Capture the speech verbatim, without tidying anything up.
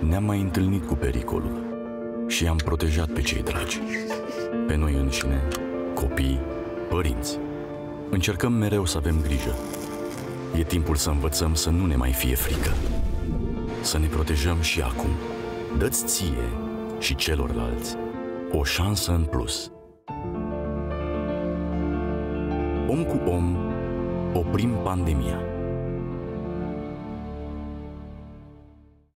Ne-am mai întâlnit cu pericolul și i-am protejat pe cei dragi, pe noi înșine, copii, părinți. Încercăm mereu să avem grijă. E timpul să învățăm să nu ne mai fie frică. Să ne protejăm și acum. Dă-ți ție și celorlalți o șansă în plus. Om cu om, oprim pandemia.